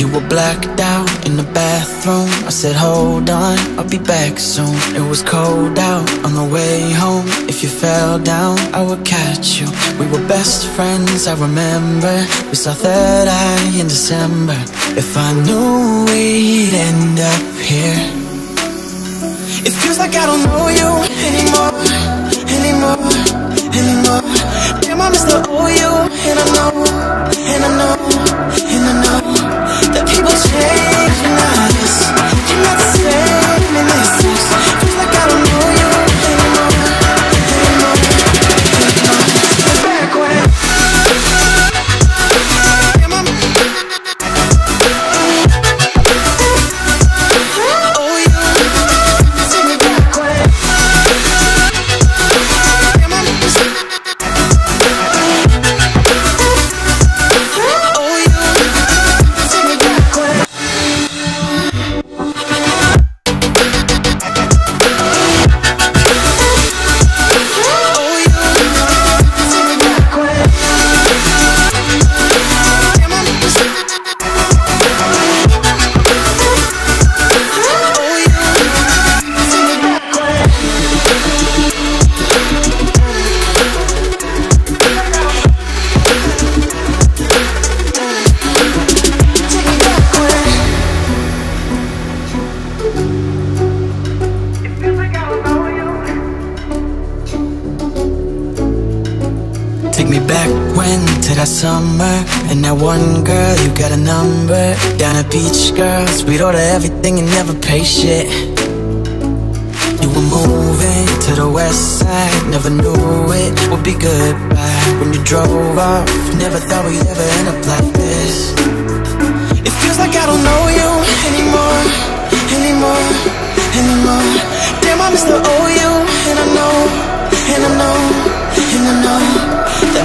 You were blacked out in the bathroom. I said hold on, I'll be back soon. It was cold out on the way home. If you fell down, I would catch you. We were best friends, I remember. We saw Third Eye in December. If I knew we'd end up here. It feels like I don't know you anymore, anymore, anymore. Damn, I miss the old you. And I know, and I know, and I know that people change and you're not the same in this sense. Feels like I don't know you anymore, anymore, anymore. Back when damn, I'm oh you take me back when damn, I'm take me back when, to that summer. And that one girl, you got a number. Down at Beach Girls, we'd order everything and never pay shit. You were moving to the west side, never knew it would be goodbye. When you drove off, never thought we'd ever end up like this. It feels like I don't know you anymore, anymore, anymore. Damn, I miss the old you. And I know, and I know, and I know that